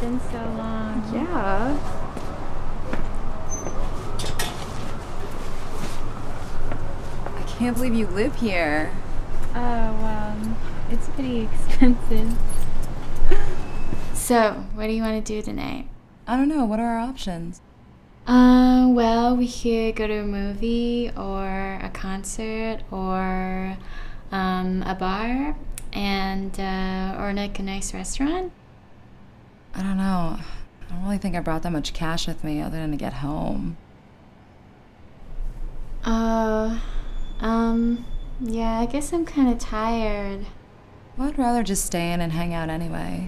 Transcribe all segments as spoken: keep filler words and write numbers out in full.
been so long. Yeah. I can't believe you live here. Oh, well, it's pretty expensive. So, what do you want to do tonight? I don't know. What are our options? Uh, well, we could go to a movie or a concert or um, a bar and uh, or like a nice restaurant. I don't know. I don't really think I brought that much cash with me other than to get home. Uh, um, yeah, I guess I'm kind of tired. Well, I'd rather just stay in and hang out anyway.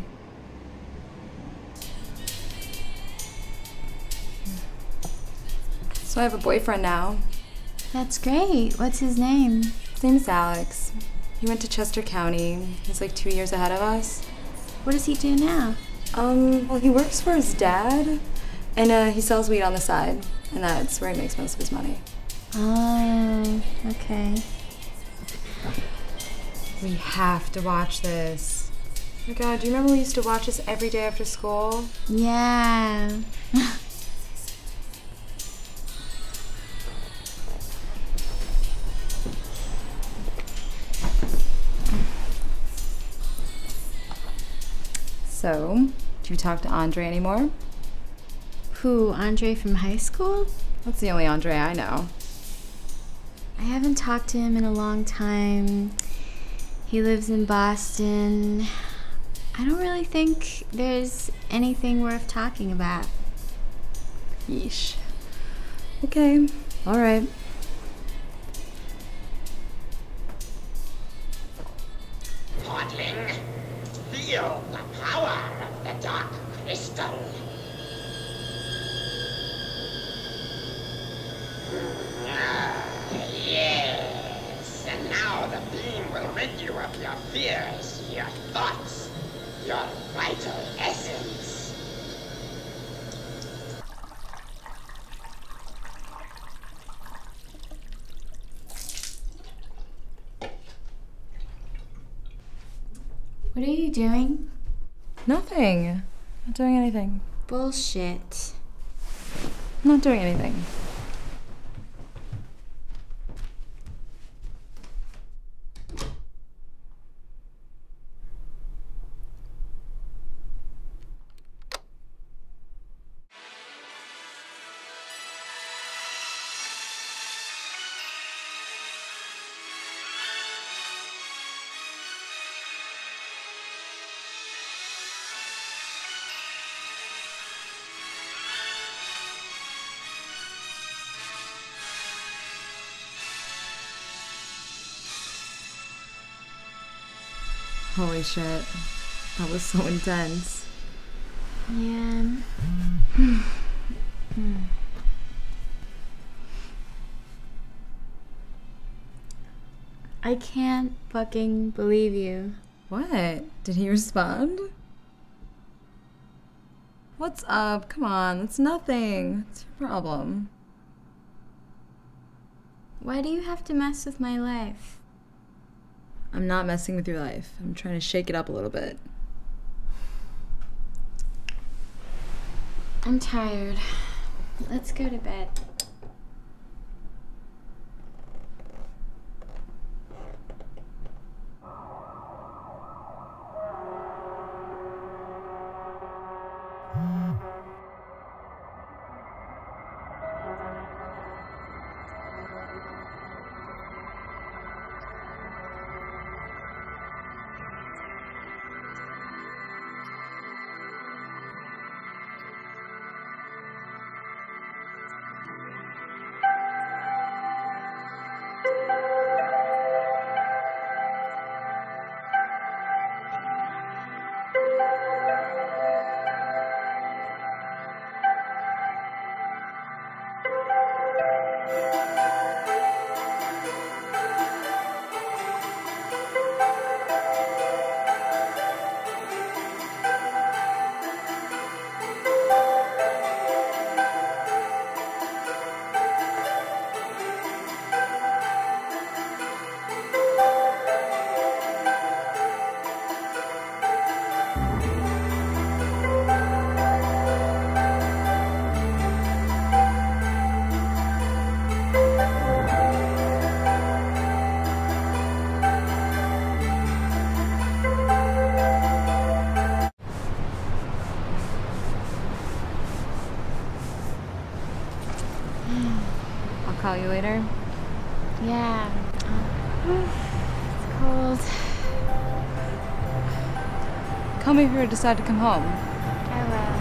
So I have a boyfriend now. That's great. What's his name? His name is Alex. He went to Chester County. He's like two years ahead of us. What does he do now? Um, well, he works for his dad, and uh, he sells weed on the side, and that's where he makes most of his money. Oh, okay. We have to watch this. Oh my God, do you remember we used to watch this every day after school? Yeah. So, do you talk to Andre anymore? Who, Andre from high school? That's the only Andre I know. I haven't talked to him in a long time. He lives in Boston. I don't really think there's anything worth talking about. Yeesh. Okay, all right. Podling, feel the power of the dark crystal. Ah, yes, and now the beam will rid you of your fears, your thoughts, your vital essence. What are you doing? Nothing. Not doing anything. Bullshit. I'm not doing anything. Holy shit. That was so intense. Yeah. I can't fucking believe you. What? Did he respond? What's up? Come on, that's nothing. What's your problem? Why do you have to mess with my life? I'm not messing with your life. I'm trying to shake it up a little bit. I'm tired. Let's go to bed. I'll call you later. Yeah. Uh, it's cold. Call me if you decide to come home. I will.